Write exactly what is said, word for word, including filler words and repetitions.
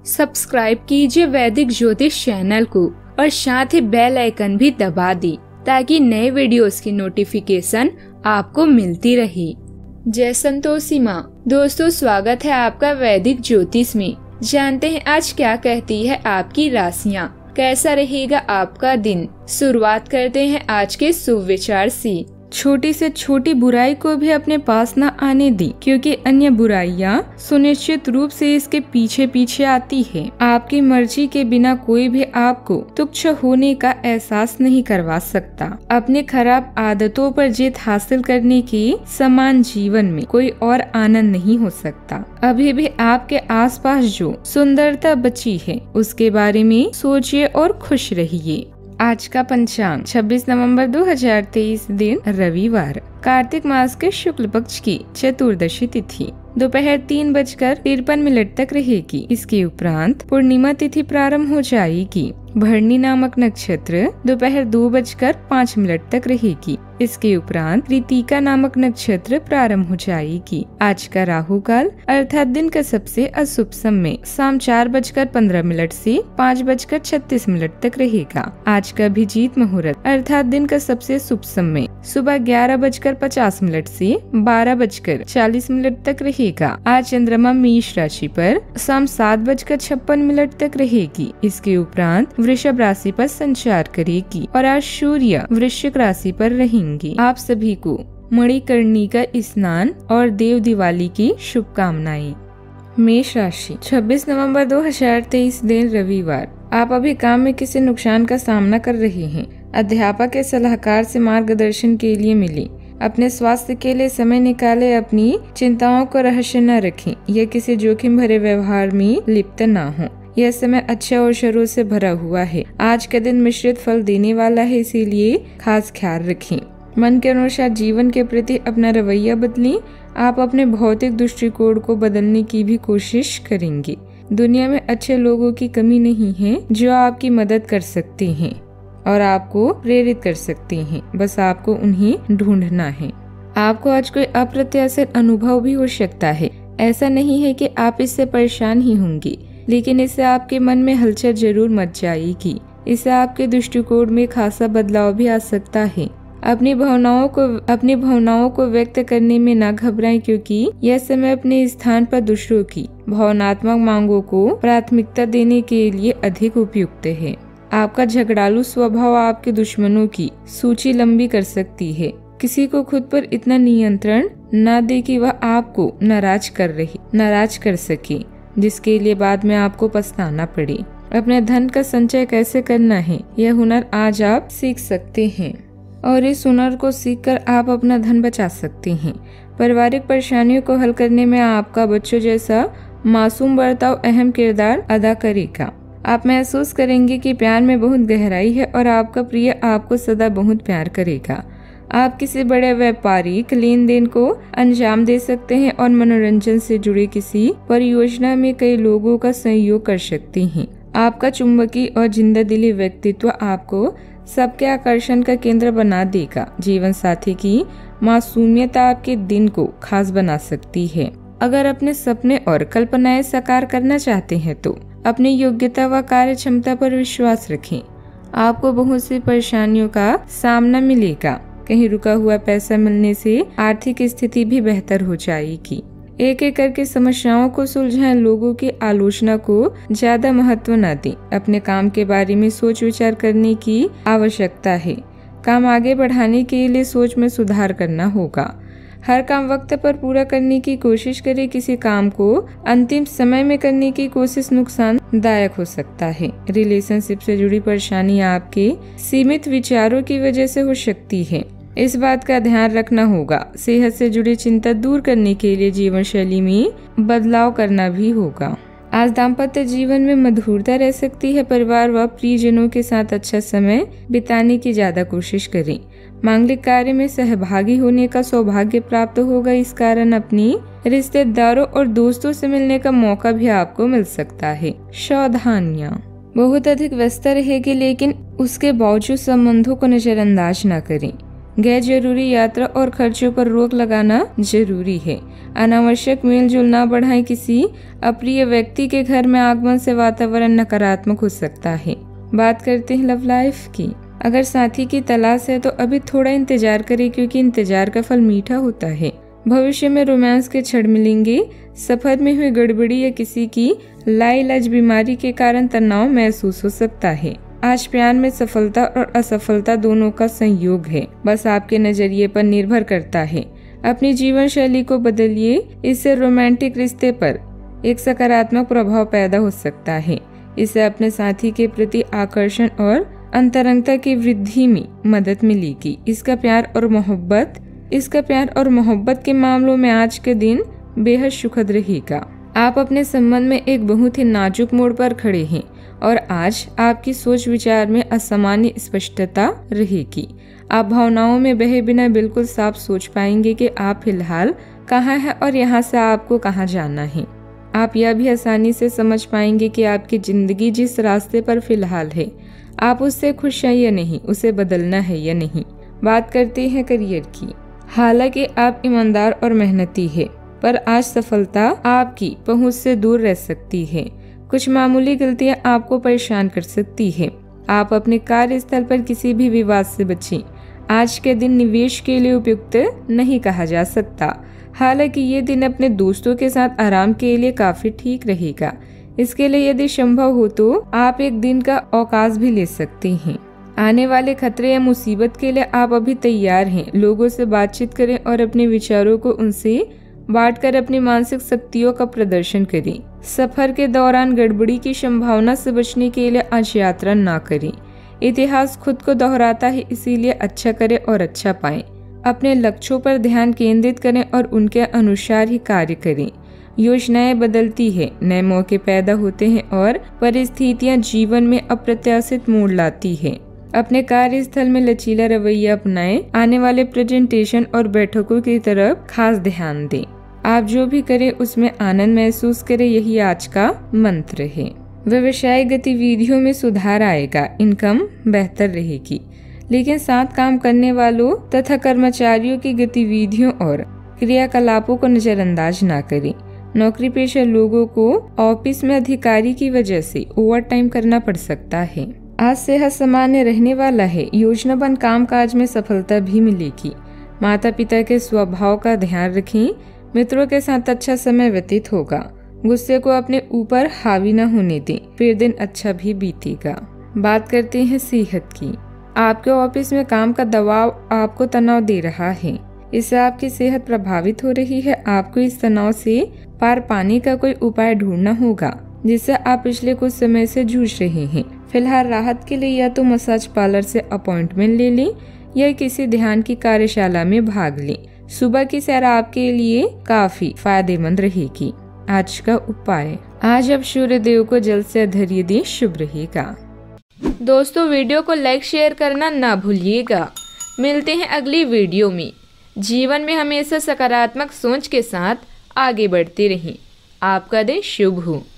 Subscribe कीजिए वैदिक ज्योतिष चैनल को और साथ ही बेल आइकन भी दबा दी ताकि नए वीडियोस की नोटिफिकेशन आपको मिलती रहे। जय संतोषी माँ। दोस्तों, स्वागत है आपका वैदिक ज्योतिष में। जानते हैं आज क्या कहती है आपकी राशियाँ, कैसा रहेगा आपका दिन। शुरुआत करते हैं आज के शुभ विचार से। छोटी से छोटी बुराई को भी अपने पास न आने दी, क्योंकि अन्य बुराइयां सुनिश्चित रूप से इसके पीछे पीछे आती है। आपकी मर्जी के बिना कोई भी आपको तुच्छ होने का एहसास नहीं करवा सकता। अपने खराब आदतों पर जीत हासिल करने के समान जीवन में कोई और आनंद नहीं हो सकता। अभी भी आपके आसपास जो सुंदरता बची है उसके बारे में सोचिए और खुश रहिए। आज का पंचांग छब्बीस नवंबर दो हज़ार तेईस, दिन रविवार, कार्तिक मास के शुक्ल पक्ष की चतुर्दशी तिथि दोपहर तीन बजकर तिरपन मिनट तक रहेगी। इसके उपरांत पूर्णिमा तिथि प्रारंभ हो जाएगी। भरणी नामक नक्षत्र दोपहर दो बजकर पाँच मिनट तक रहेगी। इसके उपरांत कृतिका नामक नक्षत्र प्रारंभ हो जाएगी। आज का राहु काल अर्थात दिन का सबसे अशुभ समय शाम चार बजकर पंद्रह मिनट से पाँच बजकर छत्तीस मिनट तक रहेगा। आज का अभिजीत मुहूर्त अर्थात दिन का सबसे शुभ समय सुबह ग्यारह बजकर पचास मिनट से बारह बजकर चालीस मिनट तक रहेगा। आज चंद्रमा मेष राशि पर शाम सात बजकर छप्पन मिनट तक रहेगी। इसके उपरांत वृषभ राशि पर संचार करेगी और आज सूर्य वृश्चिक राशि पर रहेंगे। आप सभी को मणिकर्णिका स्नान और देव दिवाली की शुभकामनाएं। मेष राशि छब्बीस नवंबर दो हज़ार तेईस, दिन रविवार, आप अभी काम में किसी नुकसान का सामना कर रहे हैं। अध्यापक के सलाहकार से मार्गदर्शन के लिए मिले। अपने स्वास्थ्य के लिए समय निकाले। अपनी चिंताओं को रहस्य न रखें या किसी जोखिम भरे व्यवहार में लिप्त न हो। यह समय अच्छे अवसरों से भरा हुआ है। आज का दिन मिश्रित फल देने वाला है, इसीलिए खास ख्याल रखें। मन के अनुसार जीवन के प्रति अपना रवैया बदलें। आप अपने भौतिक दृष्टिकोण को बदलने की भी कोशिश करेंगे। दुनिया में अच्छे लोगों की कमी नहीं है जो आपकी मदद कर सकते हैं और आपको प्रेरित कर सकते हैं। बस आपको उन्हें ढूंढना है। आपको आज कोई अप्रत्याशित अनुभव भी हो सकता है। ऐसा नहीं है कि आप इससे परेशान ही होंगे, लेकिन इससे आपके मन में हलचल जरूर मच जाएगी। इससे आपके दृष्टिकोण में खासा बदलाव भी आ सकता है। अपनी भावनाओं को अपनी भावनाओं को व्यक्त करने में न घबराएं, क्योंकि यह समय अपने स्थान पर दूसरों की भावनात्मक मांगों को प्राथमिकता देने के लिए अधिक उपयुक्त है। आपका झगड़ालू स्वभाव आपके दुश्मनों की सूची लंबी कर सकती है। किसी को खुद पर इतना नियंत्रण न दे कि वह आपको नाराज कर रही नाराज कर सके, जिसके लिए बाद में आपको पछताना पड़े। अपने धन का संचय कैसे करना है, यह हुनर आज आप सीख सकते हैं और इस हुनर को सीखकर आप अपना धन बचा सकते हैं। पारिवारिक परेशानियों को हल करने में आपका बच्चों जैसा मासूम बर्ताव अहम किरदार अदा करेगा। आप महसूस करेंगे कि प्यार में बहुत गहराई है और आपका प्रिय आपको सदा बहुत प्यार करेगा। आप किसी बड़े व्यापारिक लेन देन को अंजाम दे सकते हैं और मनोरंजन से जुड़ी किसी परियोजना में कई लोगों का सहयोग कर सकते हैं। आपका चुंबकीय और जिंदादिली व्यक्तित्व आपको सबके आकर्षण का केंद्र बना देगा। जीवन साथी की मासूमियत आपके दिन को खास बना सकती है। अगर अपने सपने और कल्पनाएं साकार करना चाहते हैं तो अपनी योग्यता व कार्य क्षमता पर विश्वास रखें। आपको बहुत सी परेशानियों का सामना मिलेगा। कहीं रुका हुआ पैसा मिलने से आर्थिक स्थिति भी बेहतर हो जाएगी। एक एक करके समस्याओं को सुलझाएं। लोगों की आलोचना को ज्यादा महत्व न दें। अपने काम के बारे में सोच विचार करने की आवश्यकता है। काम आगे बढ़ाने के लिए सोच में सुधार करना होगा। हर काम वक्त पर पूरा करने की कोशिश करें। किसी काम को अंतिम समय में करने की कोशिश नुकसानदायक हो सकता है। रिलेशनशिप से जुड़ी परेशानी आपके सीमित विचारों की वजह से हो सकती है। इस बात का ध्यान रखना होगा। सेहत से जुड़ी चिंता दूर करने के लिए जीवन शैली में बदलाव करना भी होगा। आज दाम्पत्य जीवन में मधुरता रह सकती है। परिवार व प्रियजनों के साथ अच्छा समय बिताने की ज्यादा कोशिश करें। मांगलिक कार्य में सहभागी होने का सौभाग्य प्राप्त होगा। इस कारण अपनी रिश्तेदारों और दोस्तों से मिलने का मौका भी आपको मिल सकता है। सावधानियां बहुत अधिक व्यस्त रहेगी, लेकिन उसके बावजूद संबंधों को नजरअंदाज न करें। गैर जरूरी यात्रा और खर्चों पर रोक लगाना जरूरी है। अनावश्यक मेल जोल न बढ़ाएं। किसी अप्रिय व्यक्ति के घर में आगमन से वातावरण नकारात्मक हो सकता है। बात करते हैं लव लाइफ की। अगर साथी की तलाश है तो अभी थोड़ा इंतजार करें, क्योंकि इंतजार का फल मीठा होता है। भविष्य में रोमांस के क्षण मिलेंगे। सफर में हुई गड़बड़ी या किसी की लाइलाज बीमारी के कारण तनाव महसूस हो सकता है। आज प्यार में सफलता और असफलता दोनों का संयोग है, बस आपके नजरिए पर निर्भर करता है। अपनी जीवन शैली को बदलिए, इससे रोमांटिक रिश्ते पर एक सकारात्मक प्रभाव पैदा हो सकता है। इससे अपने साथी के प्रति आकर्षण और अंतरंगता की वृद्धि में मदद मिलेगी। इसका प्यार और मोहब्बत इसका प्यार और मोहब्बत के मामलों में आज के दिन बेहद सुखद रहेगा। आप अपने संबंध में एक बहुत ही नाजुक मोड़ पर खड़े हैं और आज आपकी सोच विचार में असामान्य स्पष्टता रहेगी। आप भावनाओं में बहे बिना बिल्कुल साफ सोच पाएंगे कि आप फिलहाल कहाँ हैं और यहाँ से आपको कहाँ जाना है। आप यह भी आसानी से समझ पाएंगे कि आपकी जिंदगी जिस रास्ते पर फिलहाल है, आप उससे खुश हैं या नहीं, उसे बदलना है या नहीं। बात करते हैं करियर की। हालांकि आप ईमानदार और मेहनती है, पर आज सफलता आपकी पहुंच से दूर रह सकती है। कुछ मामूली गलतियां आपको परेशान कर सकती है। आप अपने कार्यस्थल पर किसी भी विवाद से बचें। आज के दिन निवेश के लिए उपयुक्त नहीं कहा जा सकता। हालांकि ये दिन अपने दोस्तों के साथ आराम के लिए काफी ठीक रहेगा। इसके लिए यदि संभव हो तो आप एक दिन का अवकाश भी ले सकते हैं। आने वाले खतरे या मुसीबत के लिए आप अभी तैयार हैं। लोगों से बातचीत करें और अपने विचारों को उनसे बांटकर अपनी मानसिक शक्तियों का प्रदर्शन करें। सफर के दौरान गड़बड़ी की संभावना से बचने के लिए आज यात्रा ना करें। इतिहास खुद को दोहराता है, इसीलिए अच्छा करें और अच्छा पाएं। अपने लक्ष्यों पर ध्यान केंद्रित करें और उनके अनुसार ही कार्य करें। योजनाएं बदलती है, नए मौके पैदा होते हैं और परिस्थितियां जीवन में अप्रत्याशित मोड़ लाती है। अपने कार्यस्थल में लचीला रवैया अपनाएं। आने वाले प्रेजेंटेशन और बैठकों की तरफ खास ध्यान दें। आप जो भी करें उसमें आनंद महसूस करें, यही आज का मंत्र है। व्यवसायिक गतिविधियों में सुधार आएगा, इनकम बेहतर रहेगी, लेकिन साथ काम करने वालों तथा कर्मचारियों की गतिविधियों और क्रियाकलापों को नजरअंदाज न करें। नौकरी पेशा लोगों को ऑफिस में अधिकारी की वजह से ओवर टाइम करना पड़ सकता है। आज सेहत सामान्य रहने वाला है। योजनाबद्ध कामकाज में सफलता भी मिलेगी। माता पिता के स्वभाव का ध्यान रखें। मित्रों के साथ अच्छा समय व्यतीत होगा। गुस्से को अपने ऊपर हावी न होने दें, फिर दिन अच्छा भी बीतेगा। बात करते हैं सेहत की। आपके ऑफिस में काम का दबाव आपको तनाव दे रहा है, इससे आपकी सेहत प्रभावित हो रही है। आपको इस तनाव से पार पाने का कोई उपाय ढूंढना होगा, जिससे आप पिछले कुछ समय से जूझ रहे हैं। फिलहाल राहत के लिए या तो मसाज पार्लर से अपॉइंटमेंट ले लें या किसी ध्यान की कार्यशाला में भाग लें। सुबह की सैर आपके लिए काफी फायदेमंद रहेगी। आज का उपाय, आज आप सूर्य देव को जल से अर्घ्य दें, शुभ रहेगा। दोस्तों, वीडियो को लाइक शेयर करना ना भूलिएगा। मिलते हैं अगली वीडियो में। जीवन में हमेशा सकारात्मक सोच के साथ आगे बढ़ते रहें। आपका दिन शुभ हो।